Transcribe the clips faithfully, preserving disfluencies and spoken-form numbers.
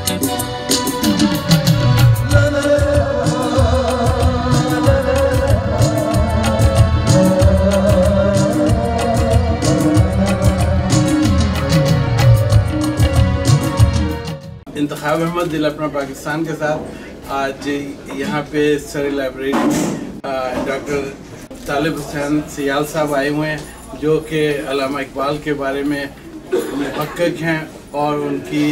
इंतखाब अहमद दिल अपना पाकिस्तान के साथ आज यहाँ पे सर लाइब्रेरी में डॉक्टर तालिब हुसैन सियाल साहब आए हुए हैं, जो कि अल्लामा इकबाल के बारे में मुहक्किक हैं और उनकी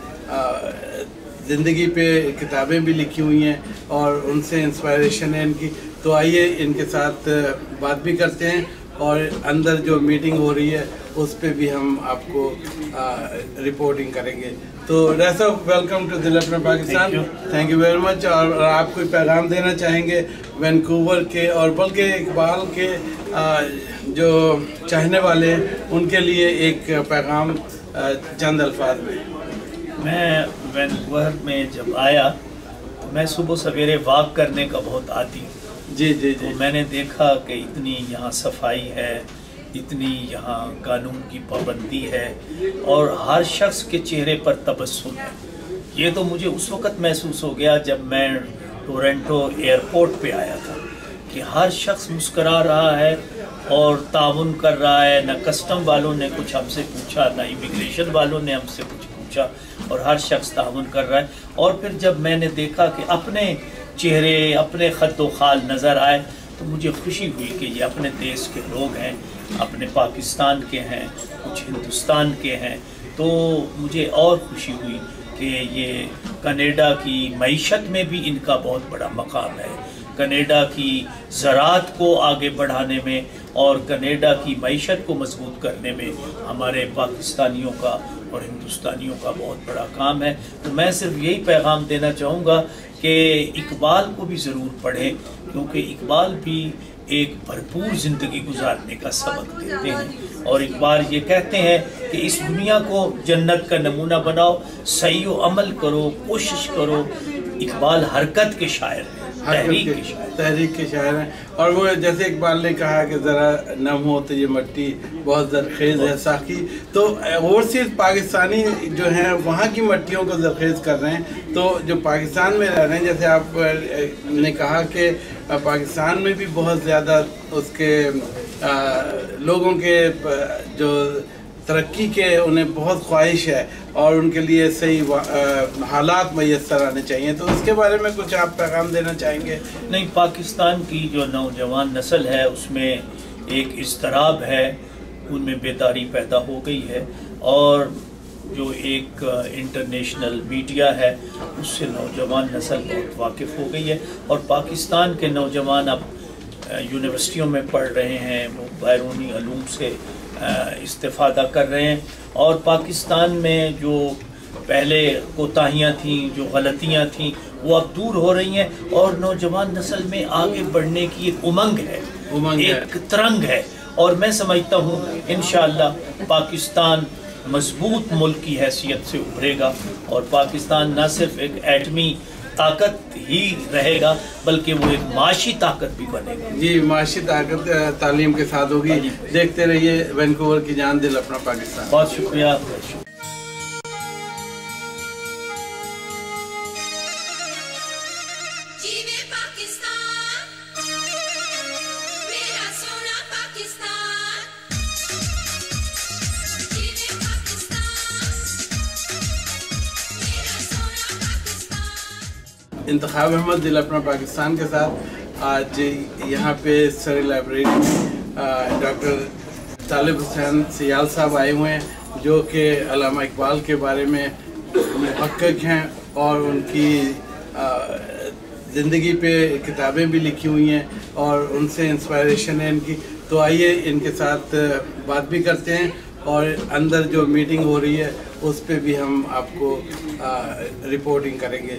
ज़िंदगी पे किताबें भी लिखी हुई हैं और उनसे इंस्पायरेशन है इनकी। तो आइए इनके साथ बात भी करते हैं और अंदर जो मीटिंग हो रही है उस पे भी हम आपको आ, रिपोर्टिंग करेंगे। तो डॉक्टर साहब, वेलकम टू दिल अपना Pakistan. Thank you very much. और आप कोई पैगाम देना चाहेंगे वैंकूवर के और बल्कि इकबाल के आ, जो चाहने वाले हैं उनके लिए एक पैगाम आ, चंद अल्फाज में? मैं वैंकूवर में जब आया तो मैं सुबह सवेरे वॉक करने का बहुत आदी हूँ। जी जी जी। तो मैंने देखा कि इतनी यहाँ सफाई है, इतनी यहाँ कानून की पाबंदी है और हर शख्स के चेहरे पर तबस्सुम है। ये तो मुझे उस वक़्त महसूस हो गया जब मैं टोरंटो एयरपोर्ट पे आया था कि हर शख्स मुस्करा रहा है और ताउन कर रहा है। न कस्टम वालों ने कुछ हमसे पूछा, न इमिग्रेशन वालों ने हमसे कुछ पूछा और हर शख्स ताउन कर रहा है। और फिर जब मैंने देखा कि अपने चेहरे, अपने ख़द्दो खाल नज़र आए तो मुझे खुशी हुई कि ये अपने देश के लोग हैं, अपने पाकिस्तान के हैं, कुछ हिंदुस्तान के हैं। तो मुझे और खुशी हुई कि ये कनाडा की मईशत में भी इनका बहुत बड़ा मकाम है, कनाडा की ज़राअत को आगे बढ़ाने में और कनाडा की मईशत को मजबूत करने में हमारे पाकिस्तानियों का और हिंदुस्तानियों का बहुत बड़ा काम है। तो मैं सिर्फ यही पैगाम देना चाहूँगा कि इकबाल को भी ज़रूर पढ़ें, क्योंकि इकबाल भी एक भरपूर ज़िंदगी गुजारने का सबक देते हैं। और इकबाल ये कहते हैं कि इस दुनिया को जन्नत का नमूना बनाओ, सही व अमल करो, कोशिश करो। इकबाल हरकत के शायर हैं, तहरीक के शायर तहरीक के शायर हैं। और वो जैसे इकबाल ने कहा कि ज़रा नम हो तो ये मिट्टी बहुत जरखेज़ है साकी। तो ओवरसीज़ पाकिस्तानी जो हैं वहाँ की मिट्टियों को जरखेज़ कर रहे हैं। तो जो पाकिस्तान में रह रहे हैं, जैसे आप ने कहा कि पाकिस्तान में भी बहुत ज़्यादा उसके आ, लोगों के जो तरक्की के उन्हें बहुत ख्वाहिश है और उनके लिए सही हालात मैसर आने चाहिए। तो उसके बारे में कुछ आप पैगाम देना चाहेंगे? नहीं, पाकिस्तान की जो नौजवान नस्ल है उसमें एक इज़्तिराब है, उनमें बेदारी पैदा हो गई है और जो एक इंटरनेशनल मीडिया है उससे नौजवान नस्ल बहुत वाकिफ़ हो गई है। और पाकिस्तान के नौजवान अब यूनिवर्सिटियों में पढ़ रहे हैं, वो बैरूनी अलूम से इस्तेफ़ादा कर रहे हैं। और पाकिस्तान में जो पहले कोताहियाँ थीं, जो गलतियाँ थीं, वो अब दूर हो रही हैं और नौजवान नस्ल में आगे बढ़ने की एक उमंग है, उमंग एक है। तरंग है। और मैं समझता हूँ इंशाअल्लाह पाकिस्तान मजबूत मुल्क की हैसियत से उभरेगा और पाकिस्तान न सिर्फ एक एटमी ताकत ही रहेगा बल्कि वो एक माशी ताकत भी बनेगा। जी, माशी ताकत तालीम के साथ होगी। देखते रहिए वैंकूवर की जान, दिल अपना पाकिस्तान। बहुत शुक्रिया। इंतखाब अहमद दिल अपना पाकिस्तान के साथ आज यहाँ पे सर लाइब्रेरी में डॉक्टर तालिब हुसैन सियाल साहब आए हुए हैं, जो कि अल्लामा इकबाल के बारे में मुहक्किक हैं और उनकी ज़िंदगी पे किताबें भी लिखी हुई हैं और उनसे इंस्पायरेशन है इनकी। तो आइए इनके साथ बात भी करते हैं और अंदर जो मीटिंग हो रही है उस पे भी हम आपको आ, रिपोर्टिंग करेंगे।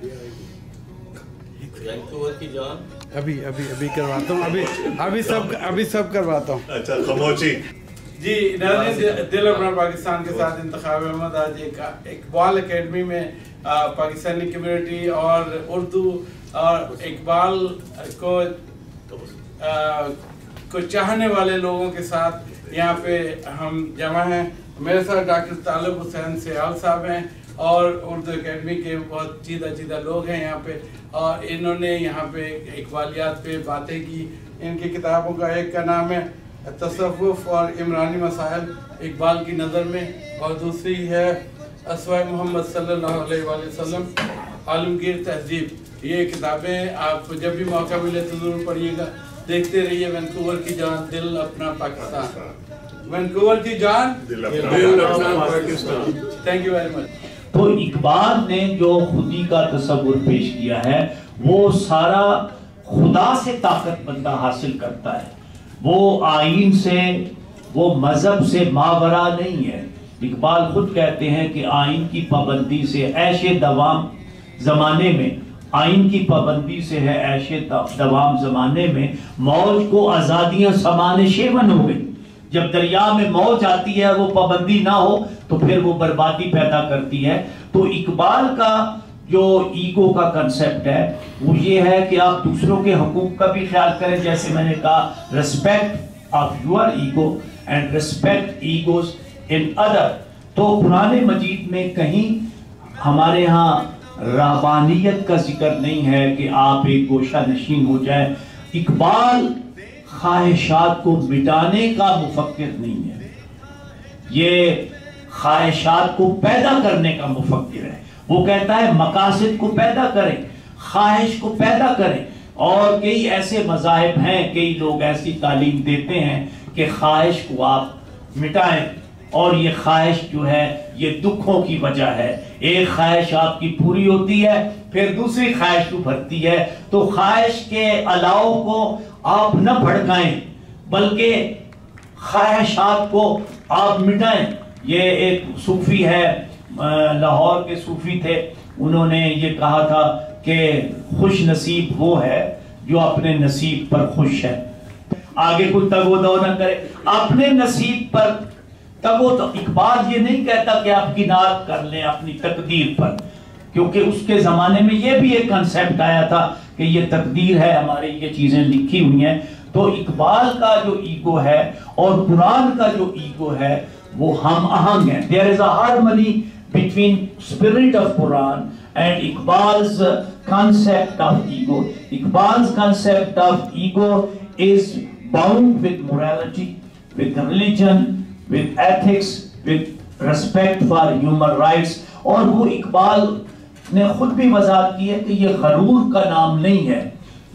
की जान अभी अभी अभी करवाता हूँ, अभी अभी सब अभी सब करवाता हूँ। अच्छा, खामोशी। जी, नाज़रीन, दिल अपना पाकिस्तान के साथ इंतखाब अहमद आज एक इकबाल एकेडमी में आ, पाकिस्तानी कम्युनिटी और उर्दू और इकबाल को आ, को चाहने वाले लोगों के साथ यहाँ पे हम जमा हैं। मेरे साथ डॉक्टर तालिब हुसैन सियाल साहब हैं اور اردو اکیڈمی کے بہت چیدہ چیدہ لوگ ہیں یہاں پہ، اور انہوں نے یہاں پہ اقبالیات پہ باتیں کی. ان کی کتابوں کا ایک کا نام ہے تصوف اور عمرانی مسائل اقبال کی نظر میں، اور دوسری ہے اسوائے محمد صلی اللہ علیہ وآلہ وسلم عالمگیر تہذیب. یہ کتابیں آپ کو جب بھی موقع ملے تو ضرور پڑھیے گا. دیکھتے رہیے وینکوور کی جان دل اپنا پاکستان، وینکوور کی جان دل اپنا Pakistan. Thank you very much. تو اقبال نے جو خودی کا تصور پیش کیا ہے وہ سارا خدا سے طاقت بندہ حاصل کرتا ہے، وہ آئین سے، وہ مذہب سے ماورا نہیں ہے. اقبال خود کہتے ہیں کہ آئین کی پابندی سے عیش دوام زمانے میں، آئین کی پابندی سے ہے عیش دوام زمانے میں، موج کو آزادیاں سامان شیون ہو گئی. جب دریا میں موج آتی ہے وہ پابندی نہ ہو تو پھر وہ بربادی پیدا کرتی ہے. تو اقبال کا جو ایگو کا کنسپٹ ہے وہ یہ ہے کہ آپ دوسروں کے حقوق کا بھی خیال کریں، جیسے میں نے کہا respect of your ego and respect egos in other. تو قرآن مجید میں کہیں ہمارے ہاں رہبانیت کا ذکر نہیں ہے کہ آپ ایک گوشہ نشین ہو جائیں. اقبال خواہشات کو مٹانے کا مفکر نہیں ہے، یہ خواہشات کو پیدا کرنے کا مفکر ہے. وہ کہتا ہے مقاصد کو پیدا کریں، خواہش کو پیدا کریں. اور کئی ایسے مذاہب ہیں، کئی لوگ ایسی تعلیم دیتے ہیں کہ خواہش کو آپ مٹائیں، اور یہ خواہش جو ہے یہ دکھوں کی وجہ ہے. ایک خواہش آپ کی پوری ہوتی ہے پھر دوسری خواہش ابھرتی ہے. تو خواہش کے الاؤ کو آپ نہ بھڑکائیں بلکہ خواہشات کو آپ مٹائیں. یہ ایک صوفی ہے، لاہور کے صوفی تھے، انہوں نے یہ کہا تھا کہ خوش نصیب وہ ہے جو اپنے نصیب پر خوش ہے. آگے کوئی تگ و دو نہ کرے، اپنے نصیب پر تگ و دو. اقبال یہ نہیں کہتا کہ آپ کنار کر لیں اپنی تقدیر پر، کیونکہ اس کے زمانے میں یہ بھی ایک کنسیپٹ آیا تھا کہ یہ تقدیر ہے ہماری، یہ چیزیں لکھی ہوئی ہیں. تو اقبال کا جو ایگو ہے اور قرآن کا جو ایگو ہے وہ ہم آہنگ ہیں. There is a harmony between spirit of Quran and Iqbal's concept of ego. Iqbal's concept of ego is bound with morality, with religion, with ethics, with respect for human rights. اور وہ اقبال نے خود بھی وضاحت کی ہے کہ یہ غرور کا نام نہیں ہے.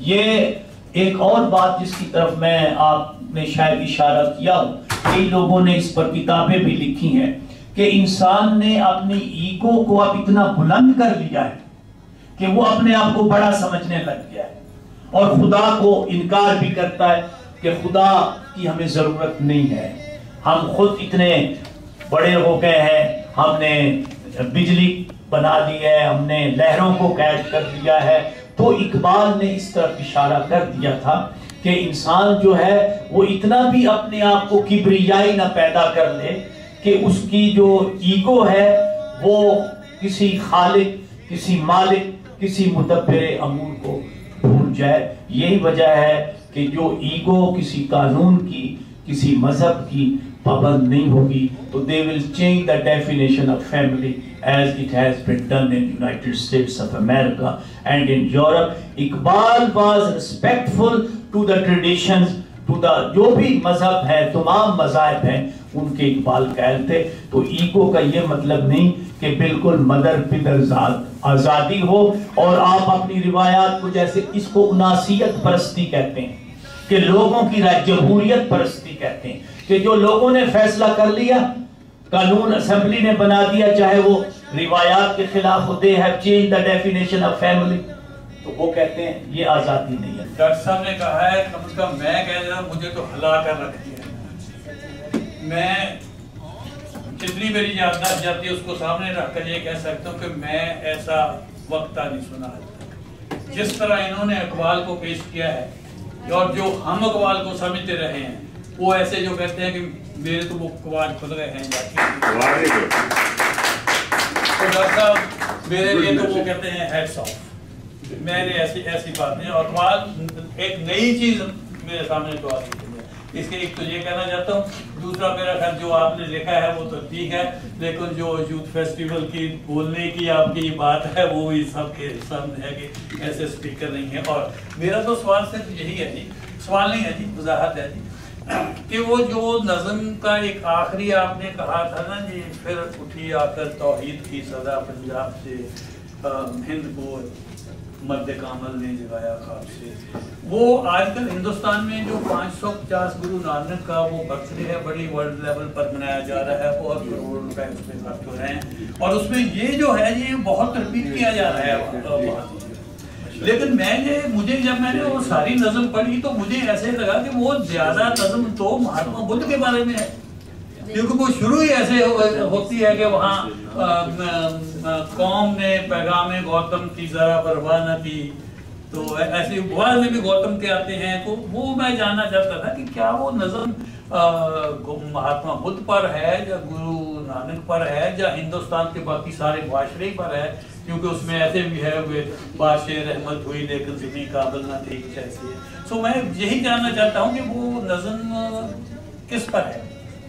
یہ ایک اور بات جس کی طرف میں آپ نے شاید اشارہ کیا، کئی لوگوں نے اس پر کتابیں بھی لکھی ہیں کہ انسان نے اپنی ایگو کو اب اتنا بلند کر لیا ہے کہ وہ اپنے آپ کو بڑا سمجھنے لگ گیا ہے، اور خدا کو انکار بھی کرتا ہے کہ خدا کی ہمیں ضرورت نہیں ہے، ہم خود اتنے بڑے ہو گئے ہیں، ہم نے بجلی بنا لی ہے، ہم نے لہروں کو قید کر دیا ہے. تو اقبال نے اس طرف اشارہ کر دیا تھا کہ انسان جو ہے وہ اتنا بھی اپنے آپ کو کبریائی نہ پیدا کر لے کہ اس کی جو ایگو ہے وہ کسی خالق، کسی مالک، کسی مدبر امور کو بھول جائے. یہی وجہ ہے کہ جو ایگو کسی قانون کی، کسی مذہب کی پابند نہیں ہوگی تو they will change the definition of family as it has been done in United States of America and in Europe. Iqbal was respectful to the traditions, to the جو بھی مذہب ہے، تمام مذاہب ہیں ان کے اقبال قائل تھے. تو ایگو کا یہ مطلب نہیں کہ بالکل مدر پدر آزادی ہو اور آپ اپنی روایات کو، جیسے اس کو اناسیت پرستی کہتے ہیں کہ لوگوں کی رائے، جمہوریت پرستی کہتے ہیں کہ جو لوگوں نے فیصلہ کر لیا، قانون اسمبلی نے بنا دیا، چاہے وہ روایات کے خلاف ہو، they have changed the definition of family. تو وہ کہتے ہیں یہ آزادی نہیں ہے. ڈاکٹر صاحب نے کہا ہے کم از کم میں کہہ رہا ہوں مجھے تو ہلا کر رکھ دیا. میں جتنی میری یادداشت جاتی ہے اس کو سامنے رکھ کر یہ کہہ سکتا ہوں کہ میں ایسا وقت نہیں سنا ہے جس طرح انہوں نے اقبال کو پیش کیا ہے، اور جو ہم اقبال کو سمجھتے رہے ہیں وہ ایسے جو کہتے ہیں کہ میرے تو وہ اقبال کھل گئے ہیں جاتی. تو ڈاکٹر صاحب میرے لیے تو وہ کہتے ہیں ہیڈس آف. میں نے ایسی ایسی بات نہیں، اور اقبال ایک نئی چیز میرے سامنے تو آتی ہے. اس کے ایک تو یہ کہنا چاہتا ہوں، دوسرا میرا خیال جو آپ نے لکھا ہے وہ تو ٹھیک ہے، لیکن جو یوتھ فیسٹیول کی بولنے کی آپ کی بات ہے وہ بھی سب کے سامنے ہے کہ ایسے اسپیکر نہیں ہے. اور میرا تو سوال صرف یہی ہے جی، سوال نہیں ہے جی، وضاحت ہے جی، کہ وہ جو نظم کا ایک آخری آپ نے کہا تھا نا جی، پھر اٹھی آ کر توحید کی صدا پنجاب سے، ہند کو مرد کامل نے جگایا خواب سے، وہ آج کل ہندوستان میں جو پانچ سو پچاس گرو نانک کا وہ برتھ ڈے ہے، بڑی ورلڈ لیول پر منایا جا رہا ہے، بہت کروڑ روپے اس میں خرچ ہو رہے ہیں، اور اس میں یہ جو ہے یہ بہت رپیٹ کیا جا رہا ہے. لیکن میں یہ مجھے جب میں نے وہ ساری نظم پڑھی تو مجھے ایسے لگا کہ وہ زیادہ نظم تو مہاتما بدھ کے بارے میں ہے، کیونکہ وہ شروع ہی ایسے ہوتی ہے کہ وہاں قوم نے پیغام گوتم کی ذرا پرواہ نہ کی، تو ایسے بعض میں بھی گوتم کے آتے ہیں. تو وہ میں جاننا چاہتا تھا کہ کیا وہ نظم مہاتما بدھ پر ہے یا گرو نانک پر ہے یا ہندوستان کے باقی سارے معاشرے پر ہے، کیونکہ اس میں ایسے بھی ہے کہ بادشاہ رحمت ہوئی لیکن زمین قابل نہ تھی، کچھ ایسے ہے. سو میں یہی جاننا چاہتا ہوں کہ وہ نظم کس پر ہے.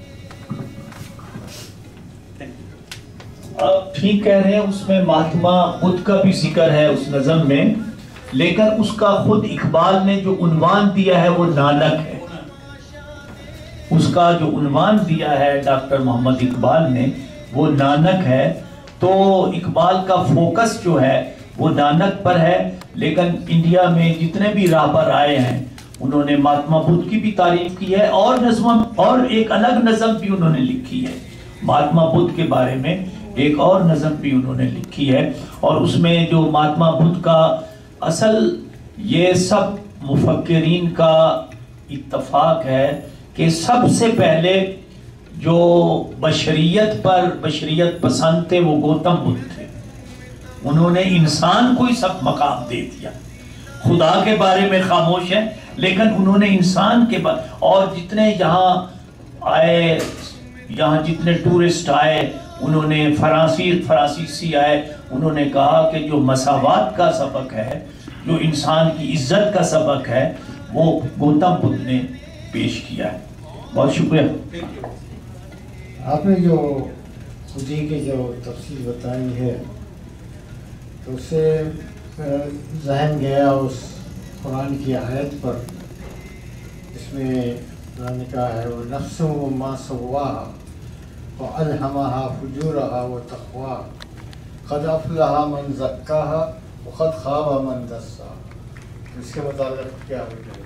آپ ٹھیک کہہ رہے ہیں، اس میں مہاتما بدھ کا بھی ذکر ہے اس نظم میں، لیکن اس کا خود اقبال نے جو عنوان دیا ہے وہ نانک ہے. اس کا جو عنوان دیا ہے ڈاکٹر محمد اقبال نے وہ نانک ہے. تو اقبال کا فوکس جو ہے وہ نانک پر ہے، لیکن انڈیا میں جتنے بھی راہبر آئے ہیں انہوں نے مہاتما بدھ کی بھی تعریف کی ہے، اور نظم اور ایک الگ نظم بھی انہوں نے لکھی ہے مہاتما بدھ کے بارے میں، ایک اور نظم بھی انہوں نے لکھی ہے. اور اس میں جو مہاتما بدھ کا اصل یہ سب مفکرین کا اتفاق ہے کہ سب سے پہلے جو بشریت پر بشریت پسند تھے وہ گوتم بدھ تھے. انہوں نے انسان کو ہی سب مقام دے دیا، خدا کے بارے میں خاموش ہیں لیکن انہوں نے انسان کے بارے، اور جتنے یہاں آئے، یہاں جتنے ٹورسٹ آئے، انہوں نے فرانسی فرانسیسی آئے، انہوں نے کہا کہ جو مساوات کا سبق ہے، جو انسان کی عزت کا سبق ہے، وہ گوتم بدھ نے پیش کیا ہے. بہت شکریہ. آپ نے جو خودی کی جو تفصیل بتائی ہے تو اس سے ذہن گیا اس قرآن کی آیت پر، اس میں اللہ نے کہا ہے وہ نفس و ما سواها وَأَلْهَمَهَا فُجُورَهَا وَتَقْوَاهَا قَدْ أَفْلَحَ مَنْ زَكَّاهَا وَقَدْ خَابَ مَنْ دَسَّاهَا. اس کے متعلق کیا ہو جائے؟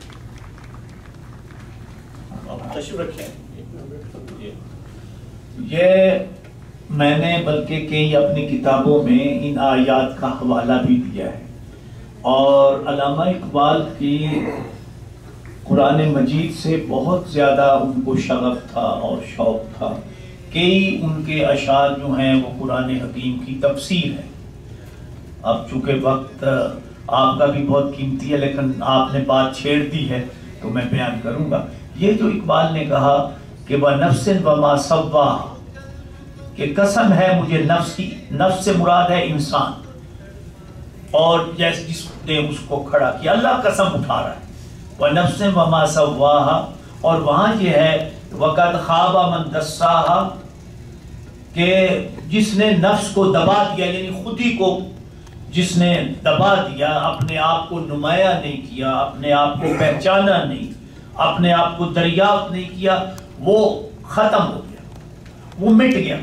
تشریف رکھیں. یہ میں نے بلکہ کئی اپنی کتابوں میں ان آیات کا حوالہ بھی دیا ہے، اور علامہ اقبال کی قرآن مجید سے بہت زیادہ ان کو شغف تھا اور شوق تھا. کئی ان کے اشعار جو ہیں وہ قرآن حکیم کی تفسیر ہے. اب چونکہ وقت آپ کا بھی بہت قیمتی ہے لیکن آپ نے بات چھیڑ دی ہے تو میں بیان کروں گا. یہ جو اقبال نے کہا کہ وَنَفْسٍ وَمَا سَوَّاهَا، کہ قسم ہے مجھے نفس کی، نفس سے مراد ہے انسان، اور جیسے جس نے اس کو کھڑا کیا، اللہ قسم اٹھا رہا ہے. وَنَفْسٍ وَمَا سَوَّاهَا، اور وہاں یہ ہے وَقَدْ خَابَ مَنْ دَسَّاهَا، کہ جس نے نفس کو دبا دیا، یعنی خودی کو جس نے دبا دیا، اپنے آپ کو نمایاں نہیں کیا، اپنے آپ کو پہچانا نہیں، اپنے آپ کو دریافت نہیں کیا، وہ ختم ہو گیا، وہ مٹ گیا.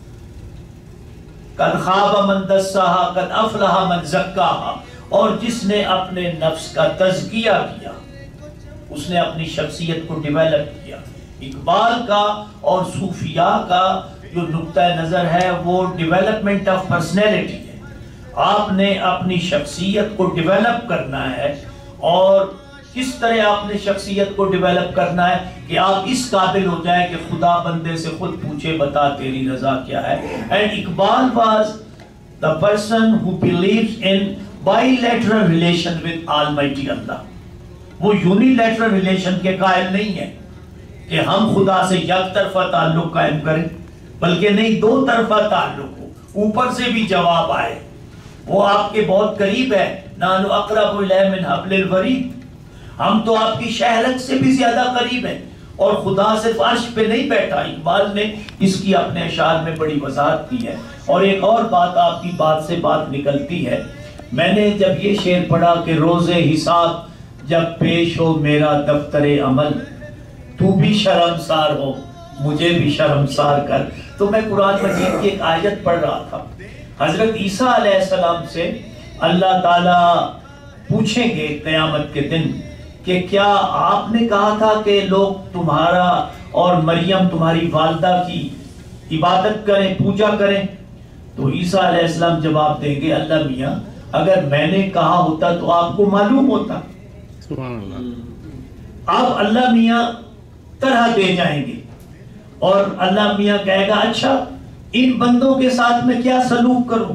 قَدْ خَابَ مَنْ دَسَّاهَا قَدْ أَفْلَحَ مَنْ زَكَّاهَا، اور جس نے اپنے نفس کا تزکیہ کیا، اس نے اپنی شخصیت کو ڈیولپ کیا. اقبال کا اور صوفیاء کا جو نقطہ نظر ہے وہ ڈیولپمنٹ آف پرسنالٹی ہے. آپ نے اپنی شخصیت کو ڈیولپ کرنا ہے، اور کس طرح آپ نے شخصیت کو ڈیولپ کرنا ہے کہ آپ اس قابل ہو جائیں کہ خدا بندے سے خود پوچھے بتا تیری رضا کیا ہے. And Iqbal was the person who believes in bilateral relation with Almighty Allah. وہ یونیلیٹرل ریلیشن کے قائل نہیں ہے کہ ہم خدا سے یک طرفہ تعلق قائم کریں، بلکہ نہیں، دو طرفہ تعلق ہو، اوپر سے بھی جواب آئے. وہ آپ کے بہت قریب ہے، نَحْنُ أَقْرَبُ إِلَيْهِ مِنْ حَبْلِ الْوَرِيدِ، ہم تو آپ کی شہرت سے بھی زیادہ قریب ہیں. اور خدا صرف عرش پہ نہیں بیٹھا. اقبال نے اس کی اپنے اشعار میں بڑی وضاحت کی ہے. اور ایک اور بات آپ کی بات سے بات نکلتی ہے. میں نے جب یہ شعر پڑھا کہ روز حساب جب پیش ہو میرا دفتر عمل، تو بھی شرمسار ہو مجھے بھی شرمسار کر، تو میں قرآن مجید کی ایک آیت پڑھ رہا تھا. حضرت عیسیٰ علیہ السلام سے اللہ تعالیٰ پوچھیں گے قیامت کے دن کہ کیا آپ نے کہا تھا کہ لوگ تمہارا اور مریم تمہاری والدہ کی عبادت کریں، پوجا کریں؟ تو عیسیٰ علیہ السلام جواب دیں گے اللہ میاں اگر میں نے کہا ہوتا تو آپ کو معلوم ہوتا. سبحان اللہ. آپ اللہ میاں طرح دے جائیں گے اور اللہ میاں کہے گا اچھا ان بندوں کے ساتھ میں کیا سلوک کروں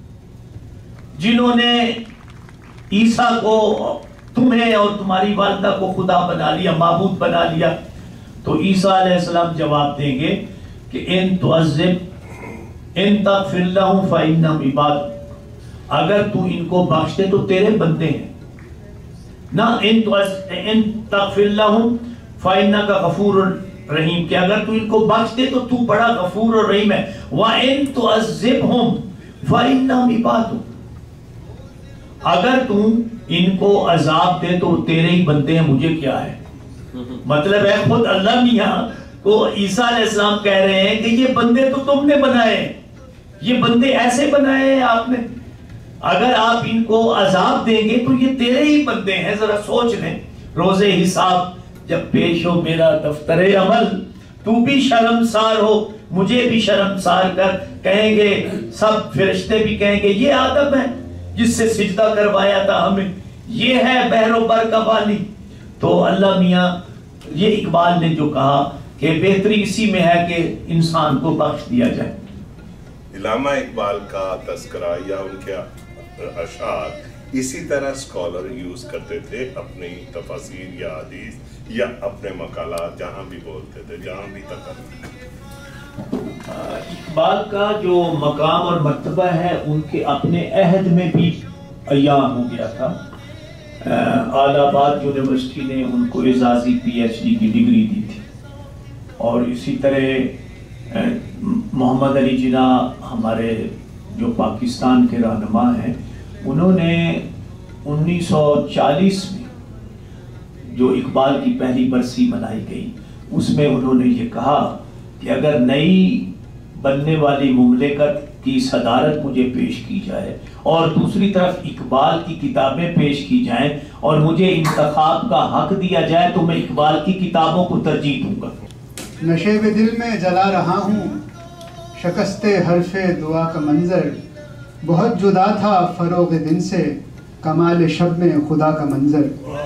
جنہوں نے عیسیٰ کو، تمہیں اور تمہاری والدہ کو خدا بنا لیا، معبود بنا لیا. تو عیسیٰ علیہ السلام جواب دیں گے کہ ان تعذب ان تغفر لهم فإنهم عباد، اگر تو ان کو بخش دے تو تیرے بندے ہیں. نہ ان تغفر لهم فإنك غفور رحیم، کہ اگر تو ان کو بخش دے تو تو بڑا غفور اور رحیم ہے. وَإِن تُعَذِّبْهُمْ فَإِنَّهُمْ عِبَادُكَ، اگر تو ان کو عذاب دے تو تیرے ہی بندے ہیں، مجھے کیا ہے. مطلب ہے خود اللہ میاں کو عیسیٰ علیہ السلام کہہ رہے ہیں کہ یہ بندے تو تم نے بنائے ہیں، یہ بندے ایسے بنائے ہیں آپ نے، اگر آپ ان کو عذاب دیں گے تو یہ تیرے ہی بندے ہیں. ذرا سوچ لیں روز حساب جب پیش ہو میرا دفتر عمل، تو بھی شرمسار ہو مجھے بھی شرمسار کر. کہیں گے سب فرشتے بھی کہیں گے یہ آدم ہے جس سے سجدہ کروایا تھا ہمیں، یہ ہے بحر و بر کا والی. تو اللہ میاں یہ اقبال نے جو کہا کہ بہتری اسی میں ہے کہ انسان کو بخش دیا جائے. علامہ اقبال کا تذکرہ یا ان کے اشعار اسی طرح اسکالر یوز کرتے تھے اپنی تفاسیر یا حدیث یا اپنے مقالات جہاں بھی بولتے تھے، جہاں بھی تک. اقبال کا جو مقام اور مرتبہ ہے ان کے اپنے عہد میں بھی عیاں ہو گیا تھا. اعلی آباد یونیورسٹی نے ان کو اعزازی پی ایچ ڈی کی ڈگری دی تھی. اور اسی طرح محمد علی جناح ہمارے جو پاکستان کے رہنما ہیں، انہوں نے انیس سو چالیس میں جو اقبال کی پہلی برسی منائی گئی اس میں انہوں نے یہ کہا کہ اگر نئی بننے والی مملکت کی صدارت مجھے پیش کی جائے اور دوسری طرف اقبال کی کتابیں پیش کی جائیں اور مجھے انتخاب کا حق دیا جائے تو میں اقبال کی کتابوں کو ترجیح دوں گا. نشیب دل میں جلا رہا ہوں شکست حرف دعا کا منظر، بہت جدا تھا فروغ دن سے کمال شب میں خدا کا منظر.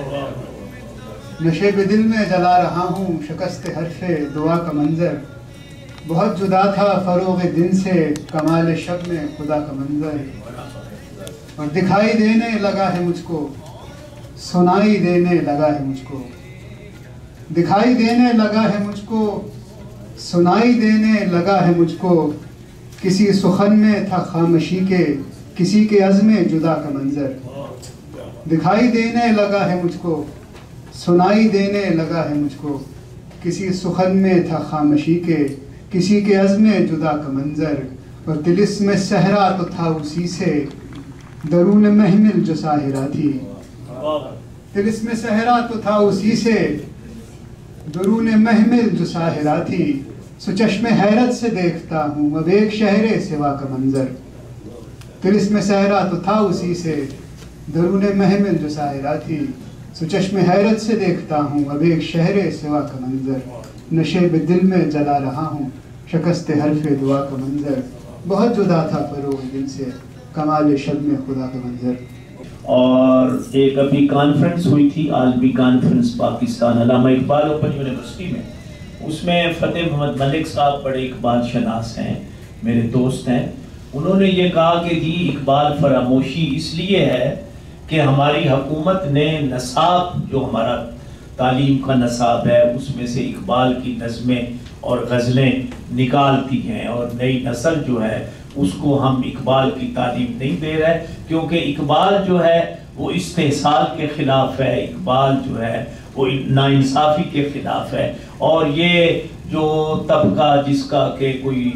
نشیب دل میں جلا رہا ہوں شکست حرف دعا کا منظر، بہت جدا تھا فروغ دن سے کمال شب میں خدا کا منظر. اور دکھائی دینے لگا ہے مجھ کو، سنائی دینے لگا ہے مجھ کو، دکھائی دینے لگا ہے مجھ کو، سنائی دینے لگا ہے مجھ کو. کسی سخن میں تھا خاموشی کے، کسی کے عزم جدا کا منظر. دکھائی دینے لگا ہے مجھ کو، سنائی دینے لگا ہے مجھ کو. کسی سخن میں تھا خاموشی کے، کسی کے عزم جدا کا منظر. اور طلسم صحرا تو تھا اسی سے، درون محمل جو ساحرہ تھی. طلسم صحرا تو تھا اسی سے، درون محمل جو ساحرہ تھی. سو چشم حیرت سے دیکھتا ہوں اب ایک شہر سوا کا منظر. طلسم صحرا تو تھا اسی سے، درون محمل جو ساحرہ تھی. سو چشم حیرت سے دیکھتا ہوں اب ایک شہر سوا کا منظر. نشیب دل میں جلا رہا ہوں شکست حرف دعا کا منظر، بہت جدا تھا فروغ دل سے کمال شب میں خدا کا منظر. اور ایک ابھی کانفرنس ہوئی تھی، عالمی کانفرنس پاکستان علامہ اقبال اوپن یونیورسٹی میں، اس میں فتح محمد ملک صاحب بڑے اقبال شناس ہیں، میرے دوست ہیں. انہوں نے یہ کہا کہ جی اقبال فراموشی اس لیے ہے کہ ہماری حکومت نے نصاب جو ہمارا تعلیم کا نصاب ہے اس میں سے اقبال کی نظمیں اور غزلیں نکالتی ہیں، اور نئی نسل جو ہے اس کو ہم اقبال کی تعلیم نہیں دے رہے، کیونکہ اقبال جو ہے وہ استحصال کے خلاف ہے. اقبال جو ہے وہ ناانصافی کے خلاف ہے، اور یہ جو طبقہ جس کا کہ کوئی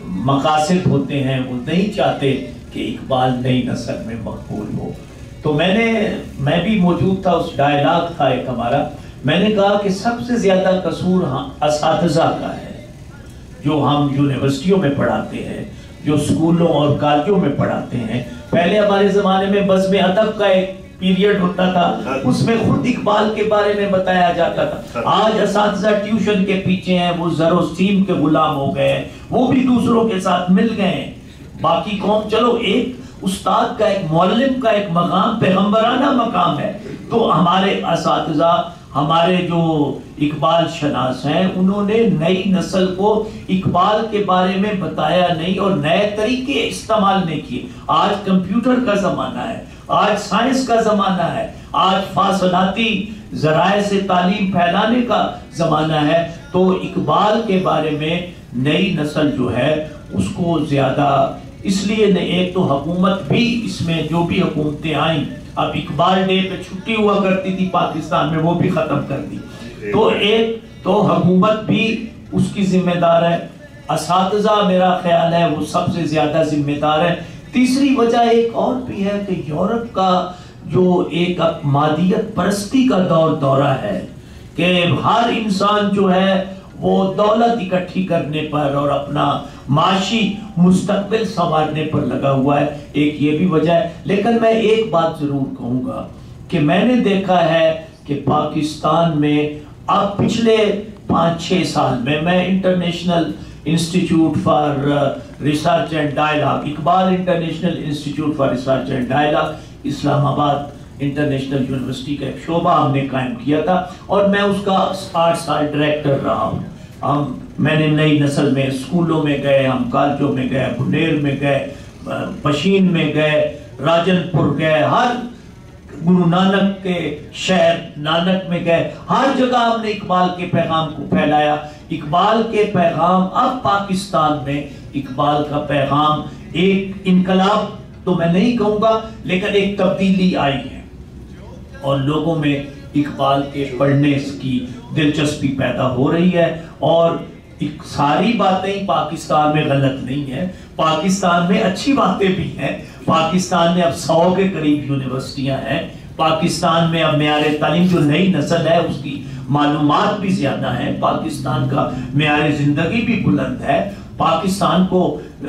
مقاصد ہوتے ہیں وہ نہیں چاہتے کہ اقبال نئی نسل میں مقبول ہو. تو میں نے میں بھی موجود تھا، اس ڈائلاگ تھا ایک ہمارا، میں نے کہا کہ سب سے زیادہ قصور اساتذہ کا ہے، جو ہم یونیورسٹیوں میں پڑھاتے ہیں، جو اسکولوں اور کالجوں میں پڑھاتے ہیں. پہلے ہمارے زمانے میں بزم ادب کا ایک پیریڈ ہوتا تھا، اس میں خود اقبال کے بارے میں بتایا جاتا تھا. آج اساتذہ ٹیوشن کے پیچھے ہیں، وہ زر و سیم کے غلام ہو گئے ہیں، وہ بھی دوسروں کے ساتھ مل گئے ہیں. باقی قوم، چلو ایک استاد کا، ایک معلم کا ایک مقام پیغمبرانہ مقام ہے، تو ہمارے اساتذہ، ہمارے جو اقبال شناس ہیں، انہوں نے نئی نسل کو اقبال کے بارے میں بتایا نہیں اور نئے طریقے استعمال نہیں کیے. آج کمپیوٹر کا زمانہ ہے، آج سائنس کا زمانہ ہے، آج فاصلاتی ذرائع سے تعلیم پھیلانے کا زمانہ ہے. تو اقبال کے بارے میں نئی نسل جو ہے اس کو زیادہ اس لیے نہیں. ایک تو حکومت بھی اس میں، جو بھی حکومتیں آئیں، اب اقبال ڈے پہ چھٹی ہوا کرتی تھی پاکستان میں، وہ بھی ختم کر دی. تو ایک تو حکومت بھی اس کی ذمہ دار ہے، اساتذہ میرا خیال ہے وہ سب سے زیادہ ذمہ دار ہے. تیسری وجہ ایک اور بھی ہے کہ یورپ کا جو ایک مادیت پرستی کا دور دورہ ہے، کہ ہر انسان جو ہے وہ دولت اکٹھی کرنے پر اور اپنا معاشی مستقبل سنوارنے پر لگا ہوا ہے. ایک یہ بھی وجہ ہے. لیکن میں ایک بات ضرور کہوں گا کہ میں نے دیکھا ہے کہ پاکستان میں اب پچھلے پانچ چھ سال میں، میں International Institute for Research and Dialogue, Iqbal International Institute for Research and Dialogue Islamabad International university کا ایک شعبہ ہم نے قائم کیا تھا، اور میں اس کا آٹھ سال ڈائریکٹر رہا ہوں. ہم میں نے نئی نسل میں اسکولوں میں گئے، ہم کالجوں میں گئے، بنیر میں گئے، پشین میں گئے، راجن پور گئے، ہر گرو نانک کے شہر نانک میں گئے، ہر جگہ ہم نے اقبال کے پیغام کو پھیلایا. اقبال کے پیغام اب پاکستان میں، اقبال کا پیغام ایک انقلاب تو میں نہیں کہوں گا، لیکن ایک تبدیلی آئی ہے، اور لوگوں میں اقبال کے پڑھنے کی دلچسپی پیدا ہو رہی ہے. اور ساری باتیں پاکستان میں غلط نہیں ہیں، پاکستان میں اچھی باتیں بھی ہیں. پاکستان میں اب سو کے قریب یونیورسٹیاں ہیں، پاکستان میں اب معیار تعلیم، جو نئی نسل ہے اس کی معلومات بھی زیادہ ہیں، پاکستان کا معیار زندگی بھی بلند ہے. پاکستان کو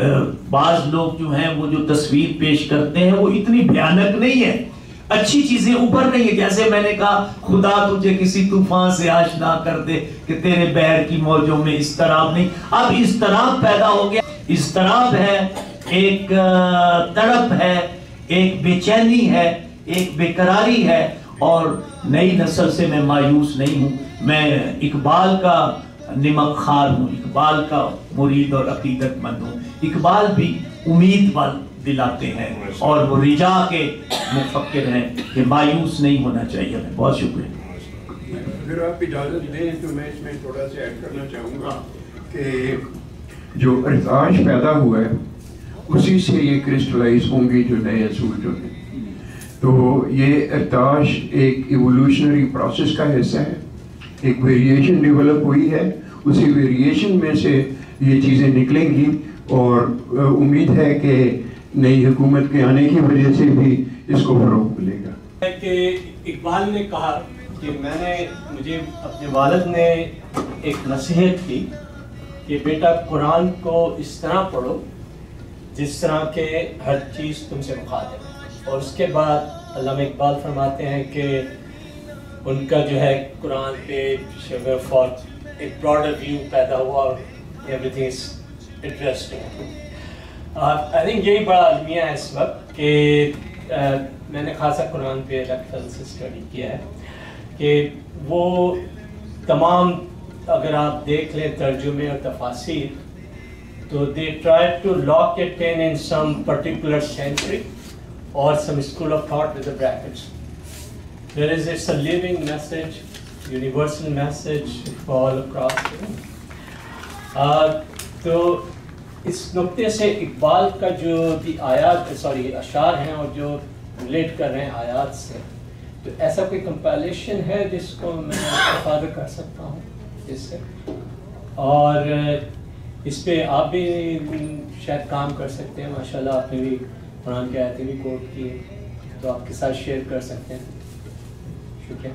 بعض لوگ جو ہیں وہ جو تصویر پیش کرتے ہیں وہ اتنی بھیانک نہیں ہے، اچھی چیزیں اوپر نہیں ہے. جیسے میں نے کہا خدا تجھے کسی طوفان سے آشنا کر دے کہ تیرے بحر کی موجوں میں اضطراب نہیں. اب اضطراب پیدا ہو گیا، اضطراب ہے، ایک تڑپ ہے، ایک بے چینی ہے، ایک بے قراری ہے. اور نئی نسل سے میں مایوس نہیں ہوں، میں اقبال کا نمک خار ہوں، اقبال کا مرید اور عقیدت مند ہوں. اقبال بھی امید وال دلاتے ہیں اور وہ رجا کے مفکر ہیں کہ مایوس نہیں ہونا چاہیے. ہمیں بہت شکریہ. اگر آپ اجازت دیں تو میں اس میں تھوڑا سا ایڈ کرنا چاہوں گا کہ جو ارتعاش پیدا ہوا ہے اسی سے یہ کرسٹلائز ہوں گی جو نئے اصول جو ہیں. تو یہ ارتعاش ایک ایوولوشنری پروسیس کا حصہ ہے، ایک ویریشن ڈیولپ ہوئی ہے، اسی ویریشن میں سے یہ چیزیں نکلیں گی، اور امید ہے کہ نئی حکومت کے آنے کی وجہ سے بھی اس کو فروغ ملے گا. کہ اقبال نے کہا کہ میں نے مجھے اپنے والد نے ایک نصیحت کی کہ بیٹا قرآن کو اس طرح پڑھو جس طرح کہ ہر چیز تم سے مخاطب ہے. اور اس کے بعد علامہ اقبال فرماتے ہیں کہ ان کا جو ہے قرآن پہ فار ایک براڈر ویو پیدا ہوا اور everything is interesting. I think یہی بڑا المیہ ہے اس وقت کہ میں نے خاصا قرآن پہ لفظ سے اسٹڈی کیا ہے کہ وہ تمام اگر آپ دیکھ لیں ترجمے اور تفاسیر تو they try to lock it in in some particular century or some school of thought with the brackets. There is it's a living message, universal message all across the world. تو اس نقطے سے اقبال کا جو بھی آیات سوری اشعار ہیں اور جو ریلیٹ کر رہے ہیں آیات سے، تو ایسا کوئی کمپائلیشن ہے جس کو میں استفادہ کر سکتا ہوں اس سے، اور اس پہ آپ بھی شاید کام کر سکتے ہیں. ماشاءاللہ آپ نے بھی قرآن کی آیتیں بھی کوٹ کی ہیں، تو آپ کے ساتھ شیئر کر سکتے ہیں. شکریہ.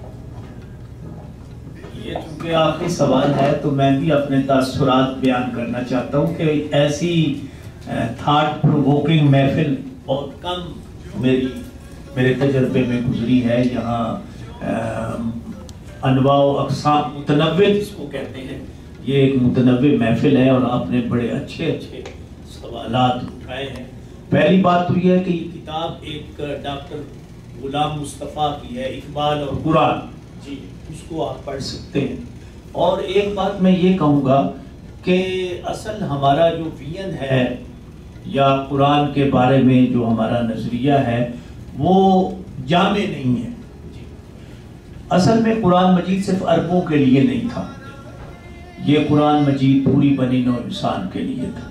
یہ چونکہ آخری سوال ہے تو میں بھی اپنے تاثرات بیان کرنا چاہتا ہوں کہ ایسی تھاٹ پرووکنگ محفل بہت کم میری میرے تجربے میں گزری ہے. یہاں انواع و اقسام متنوع جس کو کہتے ہیں، یہ ایک متنوع محفل ہے اور آپ نے بڑے اچھے اچھے سوالات اٹھائے ہیں. پہلی بات تو یہ ہے کہ یہ کتاب ایک ڈاکٹر غلام مصطفیٰ کی ہے، اقبال اور قرآن، جی اس کو آپ پڑھ سکتے ہیں. اور ایک بات میں یہ کہوں گا کہ اصل ہمارا جو ویژن ہے یا قرآن کے بارے میں جو ہمارا نظریہ ہے وہ جامع نہیں ہے. اصل میں قرآن مجید صرف عربوں کے لیے نہیں تھا، یہ قرآن مجید پوری بنی نوع انسان کے لیے تھا.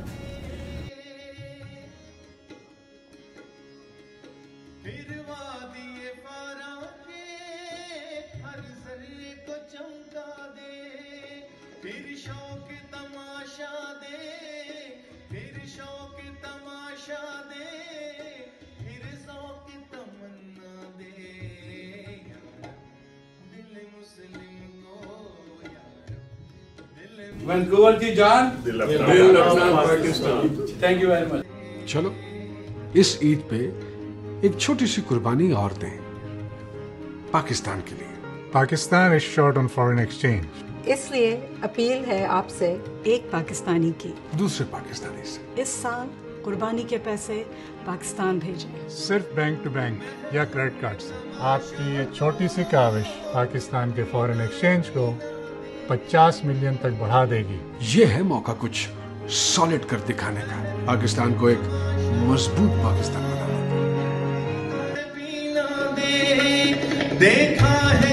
وینکوور کی جان دل دل اپنا Pakistan. Thank you very much. چلو اس عید پہ ایک چھوٹی سی قربانی اور دیں پاکستان کے لیے. Pakistan is short on foreign exchange. اس لیے اپیل ہے آپ سے ایک پاکستانی کی دوسرے پاکستانی سے اس سال قربانی کے پیسے پاکستان بھیجیں. صرف بینک ٹو بینک یا کریڈٹ کارڈ سے. آپ کی یہ چھوٹی سی کاوش پاکستان کے فورن ایکسچینج کو پچاس ملین تک بڑھا دے گی. یہ ہے موقع کچھ سالڈ کر دکھانے کا، پاکستان کو ایک مضبوط پاکستان بنانے کا. دیکھا ہے